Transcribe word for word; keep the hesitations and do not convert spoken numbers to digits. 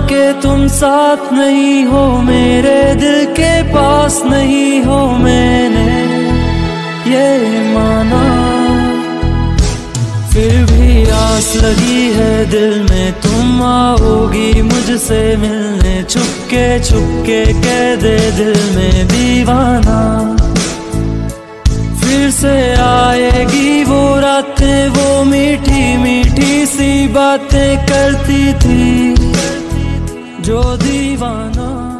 के तुम साथ नहीं हो, मेरे दिल के पास नहीं हो, मैंने ये माना। फिर भी आस लगी है दिल में, तुम आओगी मुझसे मिलने, छुपके छुपके कह दे दिल में दीवाना। फिर से आएगी वो रातें, वो मीठी मीठी सी बातें करती थी जो दीवाना।